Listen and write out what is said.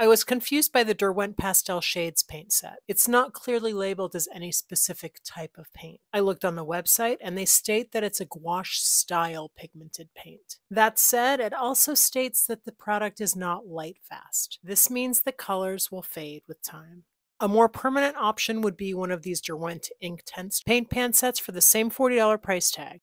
I was confused by the Derwent Pastel Shades paint set. It's not clearly labeled as any specific type of paint. I looked on the website and they state that it's a gouache style pigmented paint. That said, it also states that the product is not light fast. This means the colors will fade with time. A more permanent option would be one of these Derwent Inktense paint pan sets for the same $40 price tag.